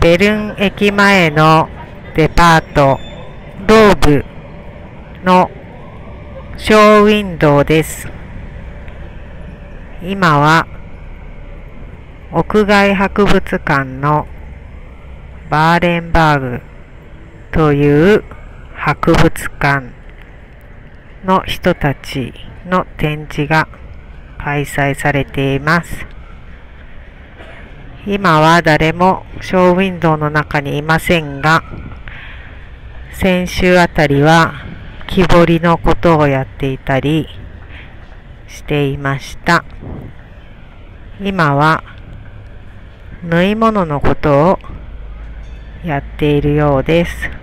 ベルン駅前のデパートローブのショーウィンドウです。今は屋外博物館のバーレンバーグという博物館の人たちの展示が開催されています。今は誰もショーウィンドウの中にいませんが、先週あたりは木彫りのことをやっていたりしていました。今は縫い物のことをやっているようです。